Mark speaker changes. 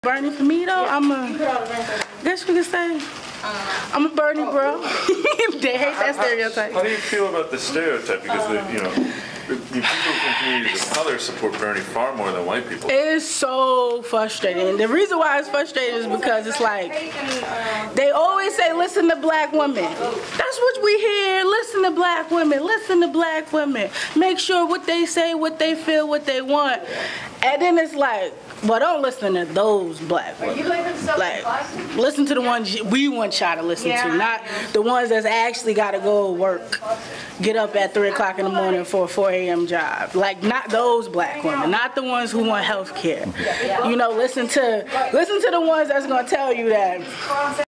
Speaker 1: Bernie for me though, I guess we could say, I'm a Bernie bro. They hate that stereotype.
Speaker 2: How do you feel about the stereotype? Because the people from communities of color support Bernie far more than white people.
Speaker 1: It's so frustrating. The reason why it's frustrating is because it's like, they always say, listen to black women. That's what we hear, listen to black women, listen to black women. Make sure what they say, what they feel, what they want. And then it's like, well, don't listen to those black women. Like, listen to the ones we want y'all to listen to, not the ones that's actually got to go work, get up at 3 o'clock in the morning for a 4 a.m. job. Like, not those black women, not the ones who want health care. You know, listen to the ones that's gonna tell you that